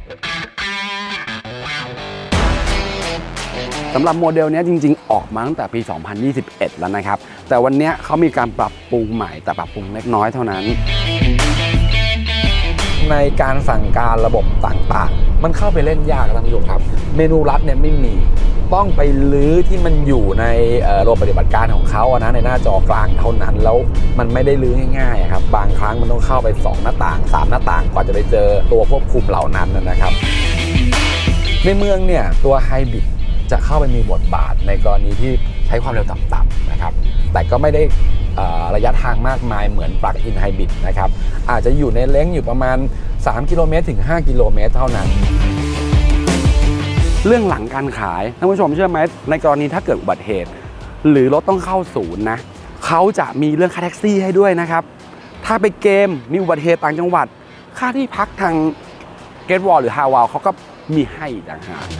สำหรับโมเดลนี้จริงๆออกมาตั้งแต่ปี 2021 แล้วนะครับแต่วันนี้เขามีการปรับปรุงใหม่แต่ปรับปรุงเล็กน้อยเท่านั้นในการสั่งการระบบต่างๆมันเข้าไปเล่นยากท่านผู้ชมครับเมนูลัดเนี่ยไม่มีต้องไปลื้อที่มันอยู่ในระบบปฏิบัติการของเขานะในหน้าจอกลางเท่านั้นแล้วมันไม่ได้ลื้อง่ายๆครับบางครั้งมันต้องเข้าไป2หน้าต่าง3หน้าต่างกว่าจะไปเจอตัวควบคุมเหล่านั้นนะครับในเมืองเนี่ยตัวไฮบริดจะเข้าไปมีบทบาทในกรณีที่ใช้ความเร็วต่ำๆนะครับแต่ก็ไม่ได้ระยะทางมากมายเหมือนปลั๊กอินไฮบริดนะครับอาจจะอยู่ในเลนส์อยู่ประมาณ3 กิโลเมตรถึง 5 กิโลเมตรเท่านั้นเรื่องหลังการขายท่านผู้ชมเชื่อไหมในกรณีถ้าเกิดอุบัติเหตุหรือรถต้องเข้าศูนย์นะเขาจะมีเรื่องค่าแท็กซี่ให้ด้วยนะครับถ้าไปเกมมีอุบัติเหตุต่างจังหวัดค่าที่พักทางเกตวอลหรือฮาวาลเขาก็มีให้ต่างหาก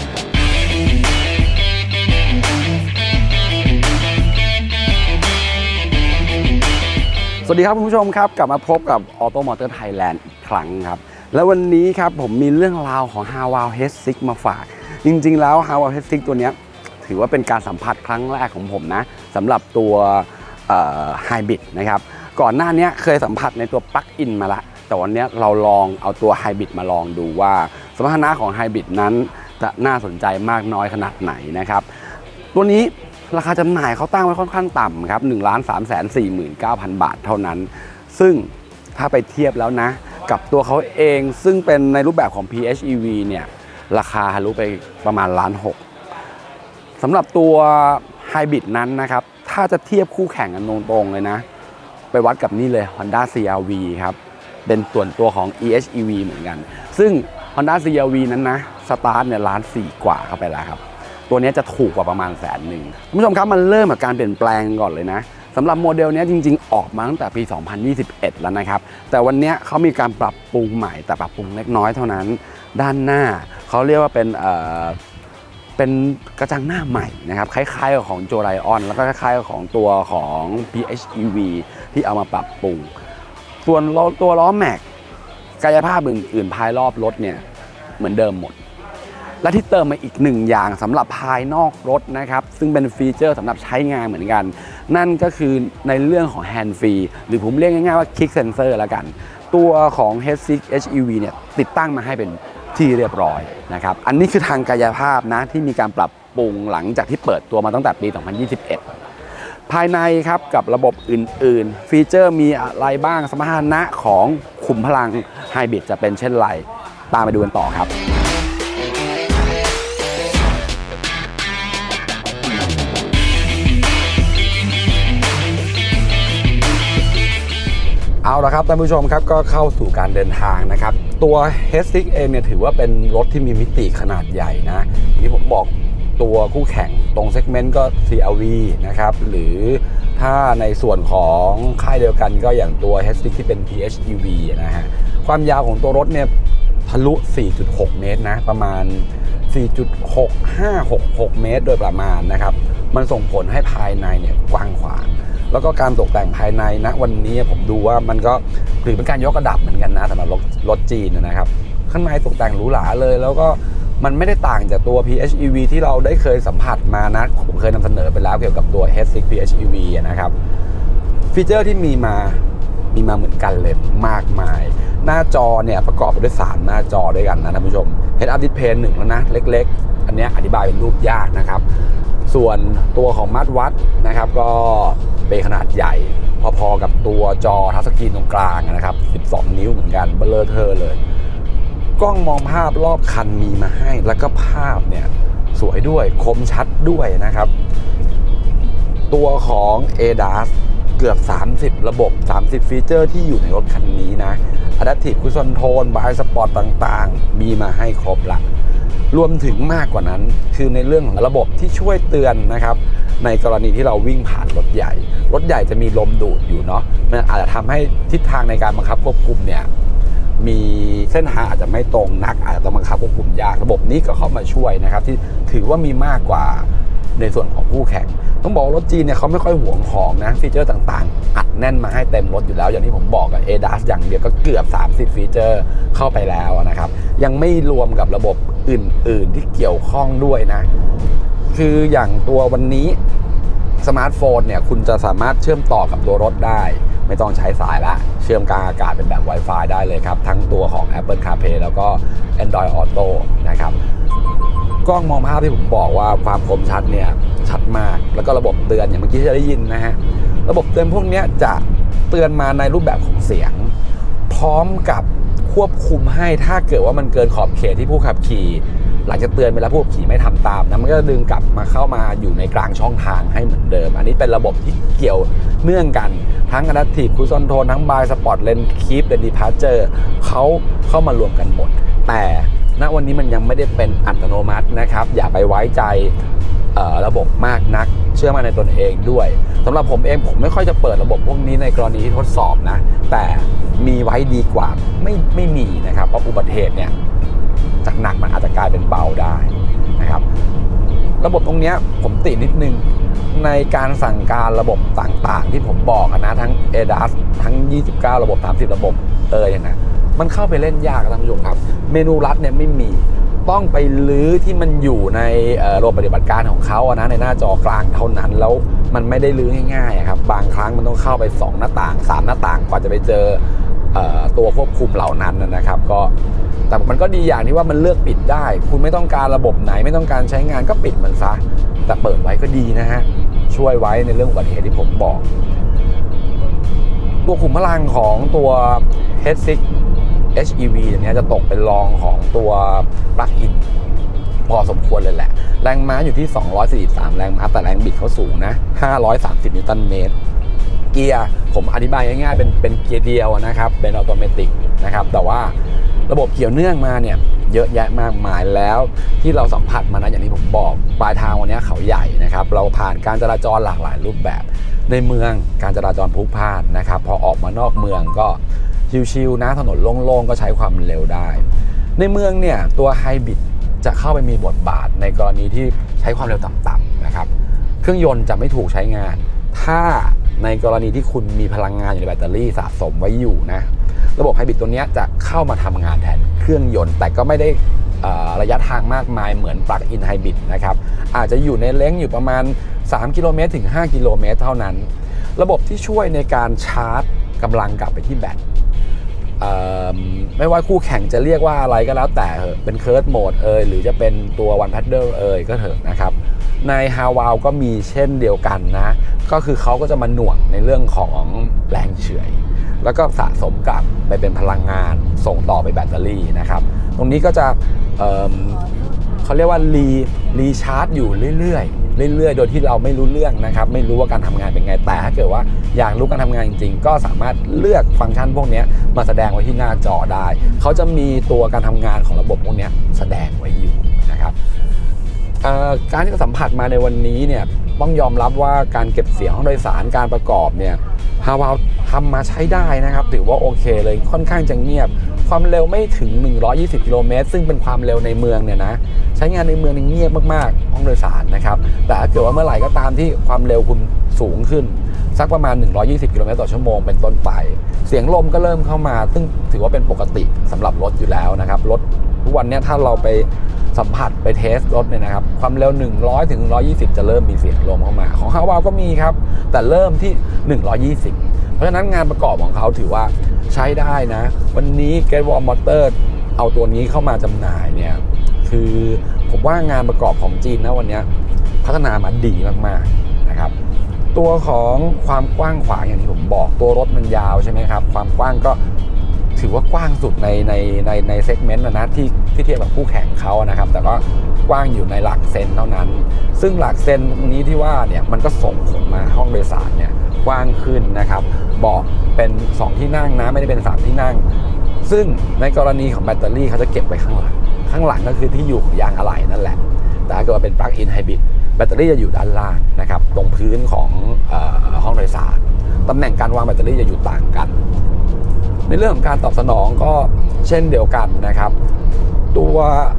สวัสดีครับคุณผู้ชมครับกลับมาพบกับ Auto Motor Thailand อีกครั้งครับแล้ววันนี้ครับผมมีเรื่องราวของ Haval H6 มาฝากจริงๆแล้ว Haval H6 ตัวนี้ถือว่าเป็นการสัมผัสครั้งแรกของผมนะสำหรับตัวHybrid นะครับก่อนหน้านี้เคยสัมผัสในตัว Plug-in มาละแต่วันนี้เราลองเอาตัว Hybrid มาลองดูว่าสมรรถนะของ Hybrid นั้นจะน่าสนใจมากน้อยขนาดไหนนะครับตัวนี้ราคาจำหน่ายเขาตั้งไว้ค่อนข้างต่ำครับ1,349,000 บาทเท่านั้นซึ่งถ้าไปเทียบแล้วนะกับตัวเขาเองซึ่งเป็นในรูปแบบของ PHEV เนี่ยราคาทะลุไปประมาณ1,600,000สำหรับตัวไฮบริดนั้นนะครับถ้าจะเทียบคู่แข่งกันตรงๆเลยนะไปวัดกับนี่เลย Honda CR-V ครับเป็นส่วนตัวของ EHEV เหมือนกันซึ่ง Honda CR-V นั้นนะสตาร์ทเนี่ย1,400,000 กว่าเข้าไปแล้วครับตัวนี้จะถูกกว่าประมาณ100,000คุณผู้ชมครับมันเริ่มจากการเปลี่ยนแปลงก่อนเลยนะสำหรับโมเดลนี้จริงๆออกมาตั้งแต่ปี 2021 แล้วนะครับแต่วันนี้เขามีการปรับปรุงใหม่แต่ปรับปรุงเล็กน้อยเท่านั้นด้านหน้าเขาเรียกว่าเป็นกระจังหน้าใหม่นะครับคล้ายๆกับของโจไลออนแล้วก็คล้ายๆกับของตัวของ PHEV ที่เอามาปรับปรุงส่วนตัวล้อแม็กกายภาพอื่นๆภายรอบรถเนี่ยเหมือนเดิมหมดและที่เติมมาอีกหนึ่งอย่างสำหรับภายนอกรถนะครับซึ่งเป็นฟีเจอร์สำหรับใช้งานเหมือนกันนั่นก็คือในเรื่องของ Hand Free หรือผมเรียกง่ายๆว่า Kick Sensor แล้วกันตัวของ H6 HEV เนี่ยติดตั้งมาให้เป็นที่เรียบร้อยนะครับอันนี้คือทางกายภาพนะที่มีการปรับปรุงหลังจากที่เปิดตัวมาตั้งแต่ปี 2021 ภายในครับกับระบบอื่นๆฟีเจอร์มีอะไรบ้างสมรรถนะของขุมพลังไฮบริดจะเป็นเช่นไรตามไปดูกันต่อครับเอาละครับท่านผู้ชมครับก็เข้าสู่การเดินทางนะครับตัว H6 เองเนี่ยถือว่าเป็นรถที่มีมิติขนาดใหญ่นะที่ผมบอกตัวคู่แข่งตรงเซกเมนต์ก็ CR-V นะครับหรือถ้าในส่วนของค่ายเดียวกันก็อย่างตัว H6 ที่เป็น PHEV นะฮะความยาวของตัวรถเนี่ยทะลุ 4.6 เมตรนะประมาณ 4.6566 เมตรโดยประมาณนะครับมันส่งผลให้ภายในเนี่ยกว้างขวางแล้วก็การตกแต่งภายในนะวันนี้ผมดูว่ามันก็ถือเป็นการยกระดับเหมือนกันนะสำหรับรถจีนนะครับข้างในตกแต่งหรูหราเลยแล้วก็มันไม่ได้ต่างจากตัว PHEV ที่เราได้เคยสัมผัสมานะผมเคยนำเสนอไปแล้วเกี่ยวกับตัว H6 PHEV นะครับฟีเจอร์ที่มีมาเหมือนกันเลยมากมายหน้าจอเนี่ยประกอบไปด้วย3หน้าจอด้วยกันนะท่านผู้ชม Head-up Display 1แล้วนะเล็กๆอันนี้อธิบายเป็นรูปยากนะครับส่วนตัวของมาตรวัดนะครับก็เป็นขนาดใหญ่พอๆกับตัวจอทัชสกรีนตรงกลางนะครับ12 นิ้วเหมือนกันเบลอเทอร์เลยกล้องมองภาพรอบคันมีมาให้แล้วก็ภาพเนี่ยสวยด้วยคมชัดด้วยนะครับตัวของ ADAS เกือบ30ระบบ30ฟีเจอร์ที่อยู่ในรถคันนี้นะ Adaptive Cruise Control Blind Spot ต่างๆมีมาให้ครบละรวมถึงมากกว่านั้นคือในเรื่องของระบบที่ช่วยเตือนนะครับในกรณีที่เราวิ่งผ่านรถใหญ่จะมีลมดูดอยู่เนาะมันอาจจะทำให้ทิศทางในการบังคับควบคุมเนี่ยมีเส้นทางอาจจะไม่ตรงนักอาจจะต้องบังคับควบคุมยากระบบนี้ก็เข้ามาช่วยนะครับที่ถือว่ามีมากกว่าในส่วนของคู่แข่งต้องบอกรถจีนเนี่ยเขาไม่ค่อยหวงของนะฟีเจอร์ต่างๆอัดแน่นมาให้เต็มรถอยู่แล้วอย่างที่ผมบอกกับ ADAS อย่างเดียวก็เกือบ30ฟีเจอร์เข้าไปแล้วนะครับยังไม่รวมกับระบบอื่นๆที่เกี่ยวข้องด้วยนะคืออย่างตัววันนี้สมาร์ทโฟนเนี่ยคุณจะสามารถเชื่อมต่อกับตัวรถได้ไม่ต้องใช้สายละเชื่อมกลางอากาศเป็นแบบ Wi-Fi ได้เลยครับทั้งตัวของ Apple CarPlay แล้วก็ Android Auto นะครับกล้องมองภาพที่ผมบอกว่าความคมชัดเนี่ยชัดมากแล้วก็ระบบเตือนอย่างเมื่อกี้ที่จะได้ยินนะฮะระบบเตือนพวกนี้จะเตือนมาในรูปแบบของเสียงพร้อมกับควบคุมให้ถ้าเกิดว่ามันเกินขอบเขตที่ผู้ขับขี่หลังจากเตือนไปแล้วผู้ขับขี่ไม่ทำตามนะมันก็จะดึงกลับมาเข้ามาอยู่ในกลางช่องทางให้เหมือนเดิมอันนี้เป็นระบบที่เกี่ยวเนื่องกันทั้ง Adaptive Cruise Control ทั้ง Blind Spot Lane Keep Lane Departure เขาเข้ามารวมกันหมดแต่ณวันนี้มันยังไม่ได้เป็นอัตโนมัตินะครับอย่าไปไว้ใจระบบมากนักเชื่อมั่นในตนเองด้วยสำหรับผมเองผมไม่ค่อยจะเปิดระบบพวกนี้ในกรณีที่ทดสอบนะแต่มีไว้ดีกว่าไม่มีนะครับเพราะอุบัติเหตุเนี่ยจากหนักมันอาจจะกลายเป็นเบาได้นะครับระบบตรงนี้ผมตินิดนึงในการสั่งการระบบต่างๆที่ผมบอกนะทั้ง ADAS ทั้ง29ระบบ30ระบบนะมันเข้าไปเล่นยากท่านผู้ชมครับเมนูลัดเนี่ยไม่มีต้องไปลื้อที่มันอยู่ในระบบปฏิบัติการของเขานะในหน้าจอกลางเท่านั้นแล้วมันไม่ได้ลื้อง่ายๆครับบางครั้งมันต้องเข้าไป2หน้าต่าง3หน้าต่างกว่าจะไปเจอตัวควบคุมเหล่านั้นนะครับก็แต่มันก็ดีอย่างที่ว่ามันเลือกปิดได้คุณไม่ต้องการระบบไหนไม่ต้องการใช้งานก็ปิดมันซะแต่เปิดไว้ก็ดีนะฮะช่วยไว้ในเรื่องอุบัติเหตุที่ผมบอกตัวขุมพลังของตัว H6 HEV อย่างนี้จะตกเป็นรองของตัวปลั๊กอินพอสมควรเลยแหละแรงม้าอยู่ที่243แรงม้าแต่แรงบิดเขาสูงนะ530นิวตันเมตรเกียร์ผมอธิบายง่ายๆเป็นเกียร์เดียวนะครับเป็นออโตเมติกนะครับแต่ว่าระบบเกี่ยวเนื่องมาเนี่ยเยอะแยะมากมายแล้วที่เราสัมผัสมานะอย่างที่ผมบอกปลายทางวันนี้เขาใหญ่นะครับเราผ่านการจราจรหลากหลายรูปแบบในเมืองการจราจรพลุกพล่านนะครับพอออกมานอกเมืองก็ชิวๆนะถนนโล่งๆก็ใช้ความเร็วได้ในเมืองเนี่ยตัวไฮบริดจะเข้าไปมีบทบาทในกรณีที่ใช้ความเร็วต่ำๆนะครับเครื่องยนต์จะไม่ถูกใช้งานถ้าในกรณีที่คุณมีพลังงานอยู่ในแบตเตอรี่สะสมไว้อยู่นะระบบไฮบริดตัวนี้จะเข้ามาทำงานแทนเครื่องยนต์แต่ก็ไม่ได้ระยะทางมากมายเหมือนปลั๊กอินไฮบริดนะครับอาจจะอยู่ในเลนส์อยู่ประมาณ3กิโลเมตรถึง5กิโลเมตรเท่านั้นระบบที่ช่วยในการชาร์จกำลังกลับไปที่แบตไม่ว่าคู่แข่งจะเรียกว่าอะไรก็แล้วแต่เป็นเคิร์ดโหมดหรือจะเป็นตัววันแพดเดิลก็เถอะนะครับในฮาวาวก็มีเช่นเดียวกันนะก็คือเขาก็จะมาหน่วงในเรื่องของแรงเฉื่อยแล้วก็สะสมกลับไปเป็นพลังงานส่งต่อไปแบตเตอรี่นะครับตรงนี้ก็จะเขาเรียกว่ารีชาร์จอยู่เรื่อยๆโดยที่เราไม่รู้เรื่องนะครับไม่รู้ว่าการทำงานเป็นไงแต่ถ้าเกิดว่าอยากรู้การทำงานจริงๆก็สามารถเลือกฟังก์ชันพวกนี้มาแสดงไว้ที่หน้าจอได้เขาจะมีตัวการทำงานของระบบพวกนี้แสดงไว้อยู่นะครับการที่เราสัมผัสมาในวันนี้เนี่ยต้องยอมรับว่าการเก็บเสียงห้องโดยสารการประกอบเนี่ยฮาวาวทำมาใช้ได้นะครับถือว่าโอเคเลยค่อนข้างจะเงียบความเร็วไม่ถึง120กิโลเมตรซึ่งเป็นความเร็วในเมืองเนี่ยนะใช้งานในเมืองเงียบมากๆห้องโดยสารนะครับแต่ถ้าเกิดว่าเมื่อไหร่ก็ตามที่ความเร็วคุณสูงขึ้นสักประมาณ120กิโลเมตรต่อชั่วโมงเป็นต้นไปเสียงลมก็เริ่มเข้ามาซึ่งถือว่าเป็นปกติสำหรับรถอยู่แล้วนะครับรถทุกวันนี้ถ้าเราไปสัมผัสไปเทสรถเนี่ยนะครับความเร็ว100ถึง120จะเริ่มมีเสียงลมเข้ามาของฮาวาวก็มีครับแต่เริ่มที่120เพราะฉะนั้นงานประกอบของเขาถือว่าใช้ได้นะวันนี้ Great Wall Motor เอาตัวนี้เข้ามาจำหน่ายเนี่ยคือผมว่างานประกอบของจีนนะวันนี้พัฒนามาดีมากๆนะครับตัวของความกว้างขวางอย่างที่ผมบอกตัวรถมันยาวใช่ไหมครับความกว้างก็ถือว่ากว้างสุดในเซกเมนต์นะที่เทียบกับคู่แข่งเขานะครับแต่ก็กว้างอยู่ในหลักเซนเท่านั้นซึ่งหลักเซนนี้ที่ว่าเนี่ยมันก็ส่งผลมาห้องโดยสารเนี่ยกว้างขึ้นนะครับเบาะเป็น2ที่นั่งนะไม่ได้เป็น3ที่นั่งซึ่งในกรณีของแบตเตอรี่เขาจะเก็บไว้ข้างหลังก็คือที่อยู่ของยางอะไหล่นั่นแหละแต่ถ้าเกิดว่าเป็นปลั๊กอินไฮบริดแบตเตอรี่จะอยู่ด้านล่างนะครับตรงพื้นของห้องโดยสารตำแหน่งการวางแบตเตอรี่จะอยู่ต่างกันในเรื่องของการตอบสนองก็เช่นเดียวกันนะครับตัว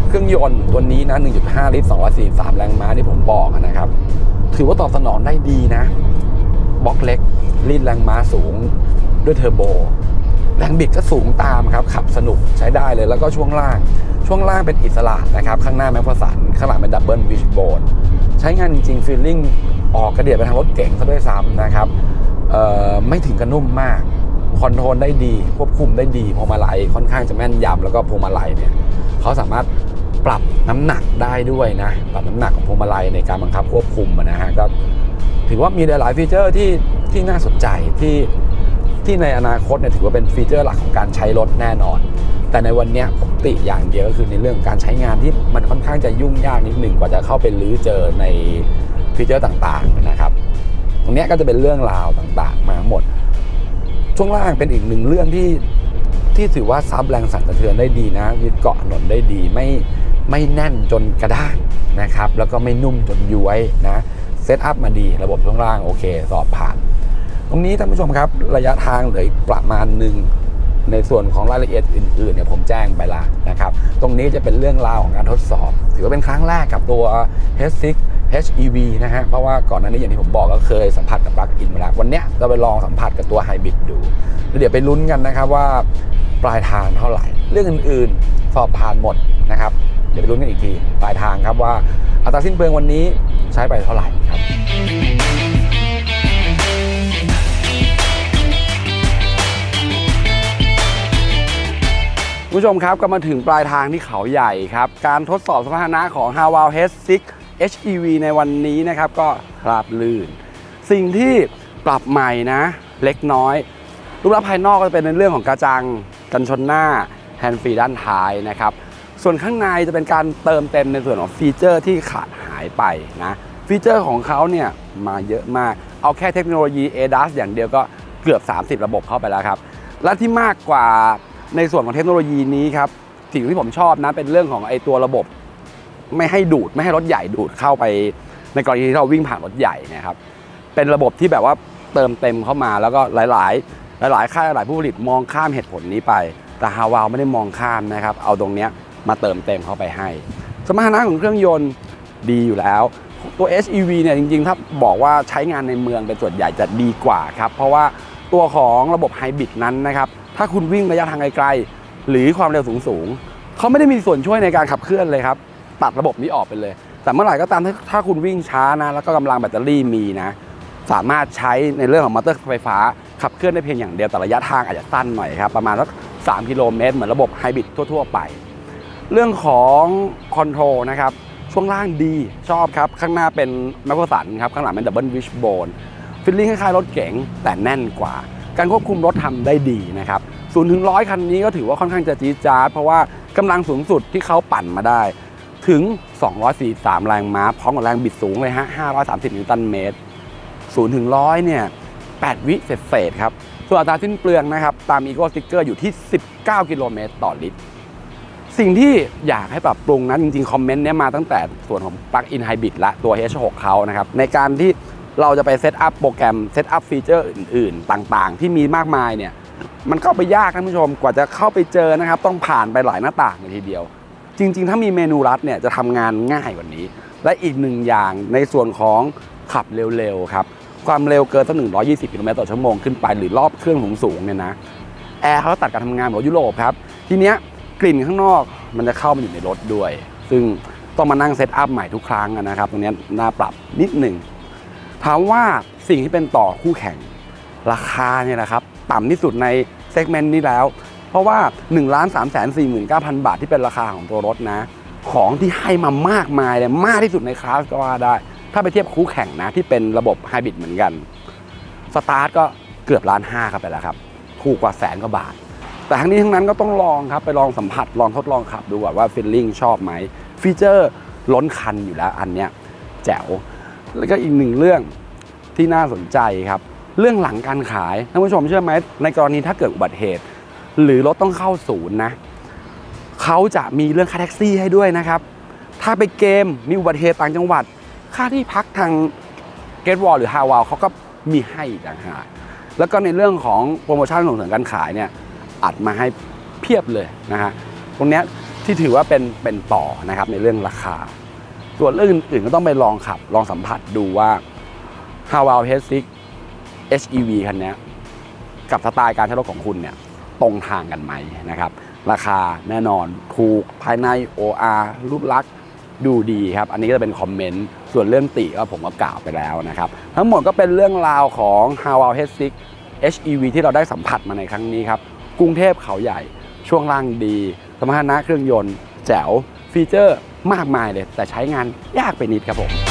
เครื่องยนต์ตัวนี้นะ 1.5 ลิตร 243 แรงม้าที่ผมบอกนะครับถือว่าตอบสนองได้ดีนะบล็อกเล็กรีดแรงม้าสูงด้วยเทอร์โบแรงบิดก็สูงตามครับขับสนุกใช้ได้เลยแล้วก็ช่วงล่างเป็นอิสระนะครับข้างหน้าแม็กฟอร์สันข้างหลังเป็นดับเบิลวิชโบนใช้งานจริงๆฟีลลิ่งออกกระเดียดไปทางรถเก๋งซะด้วยซ้ำนะครับไม่ถึงกระนุ่มมากคอนโทรลได้ดีควบคุมได้ดีพวงมาลัยค่อนข้างจะแม่นยำแล้วก็พวงมาลัยเนี่ยเขาสามารถปรับน้ำหนักได้ด้วยนะปรับน้ำหนักของพวงมาลัยในการบังคับควบคุมนะฮะก็ถือว่ามีหลายฟีเจอร์ที่น่าสนใจที่ในอนาคตเนี่ยถือว่าเป็นฟีเจอร์หลักของการใช้รถแน่นอนแต่ในวันนี้ผมติอย่างเดียวก็คือในเรื่องการใช้งานที่มันค่อนข้างจะยุ่งยากนิดหนึ่งกว่าจะเข้าไปลื้อเจอในฟีเจอร์ต่างๆนะครับตรงนี้ก็จะเป็นเรื่องราวต่างๆมาหมดช่วงล่างเป็นอีกหนึ่งเรื่องที่ถือว่าซับแรงสั่นสะเทือนได้ดีนะยึดเกาะถนนได้ดีไม่แน่นจนกระด้างนะครับแล้วก็ไม่นุ่มจนย้วยนะเซตอัพมาดีระบบช่วงล่างโอเคสอบผ่านตรงนี้ท่านผู้ชมครับระยะทางเหลืออีกประมาณหนึ่งในส่วนของรายละเอียดอื่นๆเนี่ยผมแจ้งไปแล้วนะครับตรงนี้จะเป็นเรื่องราวของการทดสอบถือว่าเป็นครั้งแรกกับตัว H6 HEV นะฮะเพราะว่าก่อนหน้านี้อย่างที่ผมบอกก็เคยสัมผัสกับปลั๊กอินมาแล้ววันนี้เราไปลองสัมผัสกับตัวไฮบริดดูแล้วเดี๋ยวไปลุ้นกันนะครับว่าปลายทางเท่าไหร่เรื่องอื่นๆสอบผ่านหมดนะครับเดี๋ยวไปลุ้นกันอีกทีปลายทางครับว่าอัตราสิ้นเปลืองวันนี้ใช้ไปเท่าไหร่ครับผู้ชมครับก็มาถึงปลายทางที่เขาใหญ่ครับการทดสอบสมรรถนะของ Haval H6 HEV ในวันนี้นะครับก็ราบลื่นสิ่งที่ปรับใหม่นะเล็กน้อยรูปลักษณ์ภายนอกก็จะเป็นในเรื่องของกระจังกันชนหน้าแฮนด์ฟรีด้านท้ายนะครับส่วนข้างในจะเป็นการเติมเต็มในส่วนของฟีเจอร์ที่ขาดหายไปนะฟีเจอร์ของเขาเนี่ยมาเยอะมากเอาแค่เทคโนโลยี ADAS อย่างเดียวก็เกือบ30ระบบเข้าไปแล้วครับและที่มากกว่าในส่วนของเทคโนโลยีนี้ครับสิ่งที่ผมชอบนะเป็นเรื่องของไอตัวระบบไม่ให้รถใหญ่ดูดเข้าไปในกรณีที่เราวิ่งผ่านรถใหญ่นะครับเป็นระบบที่แบบว่าเติมเต็มเข้ามาแล้วก็หลายค่ายหลายผู้ผลิตมองข้ามเหตุผลนี้ไปแต่ Haval ไม่ได้มองข้ามนะครับเอาตรงนี้มาเติมเต็มเข้าไปให้สมรรถนะของเครื่องยนต์ดีอยู่แล้วตัว HEV เนี่ยจริงๆถ้าบอกว่าใช้งานในเมืองเป็นส่วนใหญ่จะดีกว่าครับเพราะว่าตัวของระบบไฮบริดนั้นนะครับถ้าคุณวิ่งระยะทางไกลๆหรือความเร็วสูงๆเขาไม่ได้มีส่วนช่วยในการขับเคลื่อนเลยครับตัดระบบนี้ออกไปเลยแต่เมื่อไหร่ก็ตามถ้าคุณวิ่งช้านะแล้วก็กำลังแบตเตอรี่มีนะสามารถใช้ในเรื่องของมอเตอร์ไฟฟ้าขับเคลื่อนได้เพียงอย่างเดียวแต่ระยะทางอาจจะสั้นหน่อยครับประมาณสัก3 กิโลเมตรเหมือนระบบไฮบริดทั่วๆไปเรื่องของคอนโทรลนะครับช่วงล่างดีชอบครับข้างหน้าเป็นแมคโครสันครับข้างหลังเป็นดับเบิลวิชโบนฟีลลิ่งคล้ายๆรถเก๋งแต่แน่นกว่าการควบคุมรถทำได้ดีนะครับ0 ถึง 100คันนี้ก็ถือว่าค่อนข้างจะจี๊ดจ๊าดเพราะว่ากำลังสูงสุดที่เขาปั่นมาได้ถึง243แรงม้าพร้อมกับแรงบิดสูงเลยฮะ530นิวตันเมตร0 ถึง 100เนี่ย8 วิเศษครับส่วนอัตราสิ้นเปลืองนะครับตามอีโก้สติ๊กเกอร์อยู่ที่19 กิโลเมตรต่อลิตรสิ่งที่อยากให้ปรับปรุงนั้นจริงๆคอมเมนต์นี้มาตั้งแต่ส่วนของปลั๊กอินไฮบริดและตัว H6 เขานะครับในการที่เราจะไปเซตอัพโปรแกรมเซตอัพฟีเจอร์อื่นๆต่างๆที่มีมากมายเนี่ยมันเข้าไปยากท่านผู้ชมกว่าจะเข้าไปเจอนะครับต้องผ่านไปหลายหน้าต่างเลยทีเดียวจริงๆถ้ามีเมนูรัดเนี่ยจะทำงานง่ายกว่านี้และอีกหนึ่งอย่างในส่วนของขับเร็วๆครับความเร็วเกินสัก120 กิโลเมตรต่อชั่วโมงขึ้นไปหรือรอบเครื่องสูงๆเนี่ยนะแอร์เขาตัดการทำงานแบบยุโรปครับทีเนี้ยกลิ่นข้างนอกมันจะเข้ามาอยู่ในรถด้วยซึ่งต้องมานั่งเซตอัพใหม่ทุกครั้งนะครับตรงนี้น่าปรับนิดหนึ่งถามว่าสิ่งที่เป็นต่อคู่แข่งราคาเนี่ยนะครับต่ำที่สุดในเซกเมนต์นี้แล้วเพราะว่า 1,349,000 บาทที่เป็นราคาของตัวรถนะของที่ให้มามากมายเลยมากที่สุดในคลาสก็ว่าได้ถ้าไปเทียบคู่แข่งนะที่เป็นระบบไฮบริดเหมือนกันสตาร์ทก็เกือบ1.5 ล้านครับไปแล้วครับถูกกว่า100,000 กว่าบาทแต่ทั้งนี้ทั้งนั้นก็ต้องลองครับไปลองสัมผัสลองทดลองขับดูว่าฟีลลิ่งชอบไหมฟีเจอร์ล้นคันอยู่แล้วอันเนี้ยแจ๋วแล้วก็อีกหนึ่งเรื่องที่น่าสนใจครับเรื่องหลังการขายท่านผู้ชมเชื่อไหมในกรณีถ้าเกิดอุบัติเหตุหรือรถต้องเข้าศูนย์นะเขาจะมีเรื่องค่าแท็กซี่ให้ด้วยนะครับถ้าไปเกมมีอุบัติเหตุต่างจังหวัดค่าที่พักทางเกตวอลหรือ Haval เขาก็มีให้อีกต่างหากแล้วก็ในเรื่องของโปรโมชั่นส่งเสริมการขายเนี่ยอัดมาให้เพียบเลยนะฮะตรงนี้ที่ถือว่าเป็นต่อนะครับในเรื่องราคาส่วนเรื่องอื่นๆก็ต้องไปลองขับลองสัมผัสดูว่า Haval H6 HEV คันนี้กับสไตล์การใช้รถของคุณเนี่ยตรงทางกันไหมนะครับราคาแน่นอนถูกภายใน OR รูปลักษณ์ดูดีครับอันนี้ก็จะเป็นคอมเมนต์ส่วนเรื่องติก็ผมก็กล่าวไปแล้วนะครับทั้งหมดก็เป็นเรื่องราวของ Haval H6 HEV ที่เราได้สัมผัสมาในครั้งนี้ครับกรุงเทพเขาใหญ่ช่วงล่างดีสมรรถนะเครื่องยนต์แจ๋วฟีเจอร์มากมายเลยแต่ใช้งานยากไปนิดครับผม